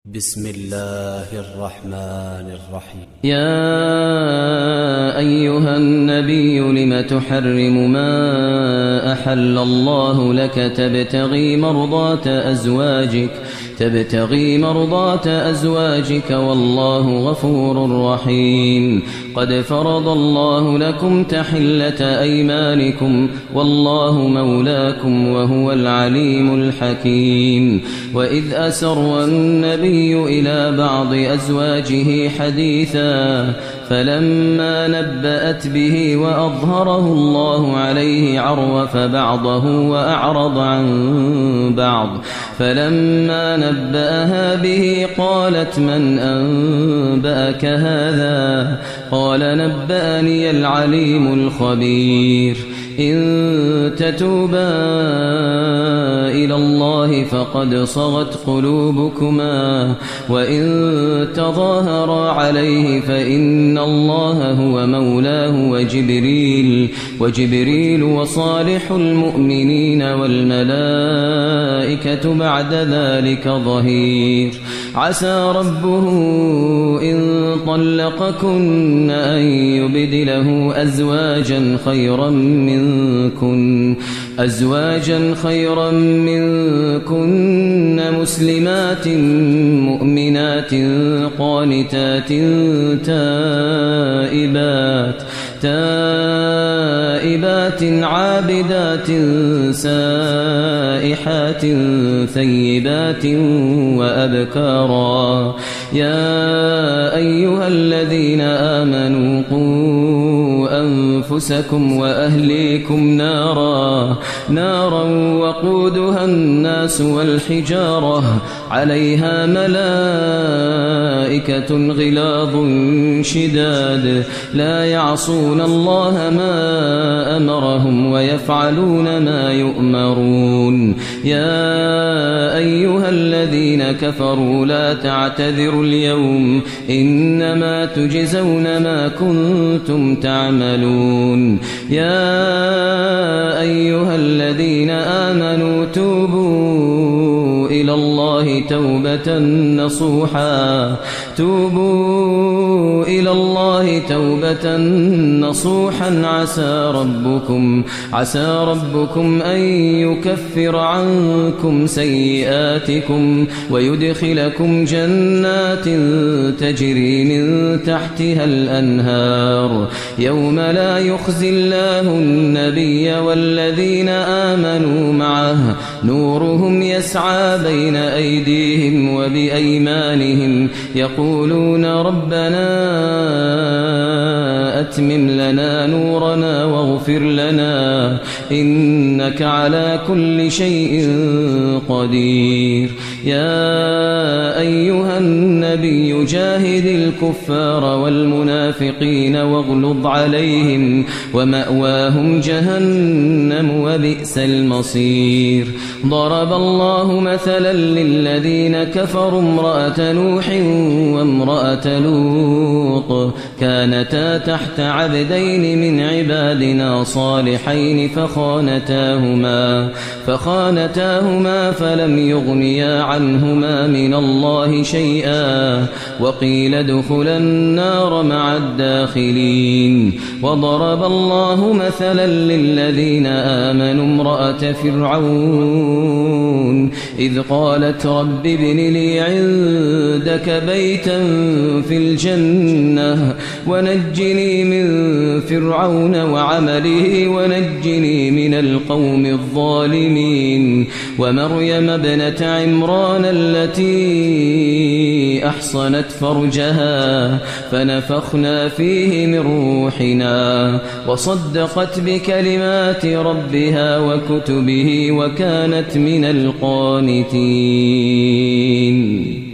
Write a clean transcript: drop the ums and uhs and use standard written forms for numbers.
بسم الله الرحمن الرحيم. يا أيها النبي لم تحرم ما أحل الله لك تبتغي مرضات أزواجك والله غفور رحيم. قد فرض الله لكم تحلة أيمانكم والله مولاكم وهو العليم الحكيم. وإذ أسر النبي إلى بعض أزواجه حديثا فلما نبأت به وأظهره الله عليه عرف بعضه وأعرض عن بعض. فلما نبأها به قالت من أنبأك هذا؟ قال نبأني العليم الخبير. إن تتوبا إلى الله فقد صغت قلوبكما وإن تظاهرا عليه فإن الله هو مولاه وجبريل وصالح المؤمنين والملائكة بعد ذلك ظهير. عسى ربه إن طلقكن أن يبدله أزواجا خيرا منكن مسلمات مؤمنات قانتات تائبات عابدات سائحات ثيبات وأبكارا. يا أيها الذين آمنوا قوا أنفسكم وأهليكم نارا وقودها الناس والحجارة عليها ملائكة غلاظ شداد لا يعصون الله ما أمرهم ويفعلون ما يؤمرون. يا أيها الذين كفروا لا تعتذروا اليوم إنما تجزون ما كنتم تعملون. يا أيها الذين آمنوا توبوا إلى الله توبة نصوحا عسى ربكم أن يكفر عنكم سيئاتكم ويدخلكم جنات تجري من تحتها الأنهار يوم لا يخزي الله النبي والذين آمنوا معه نورهم يسعى بين أيديهم وبأيمانهم يقولون ربنا أتمم لنا نورنا واغفر لنا إنك على كل شيء قدير. يا أيها النبي جاهد الكفار والمنافقين واغلظ عليهم ومأواهم جهنم وبئس المصير. ضرب الله مثلا للذين كفروا امرأة نوح وامرأة لوط كانتا تحت عبدين من عبادنا صالحين فخانتاهما فلم يغنيا عنهما من الله شيئا وقيل ادخلا النار مع الداخلين. وضرب الله مثلا للذين آمنوا امرأة فرعون إذ قالت رب ابن لي عندك بيتا في الجنة ونجني من فرعون وعمله ونجني من القوم الظالمين. ومريم ابنة عمران التي أحصنت فرجها فنفخنا فيه من روحنا وصدقت بكلمات ربها وكتبه وكانت من القانتين.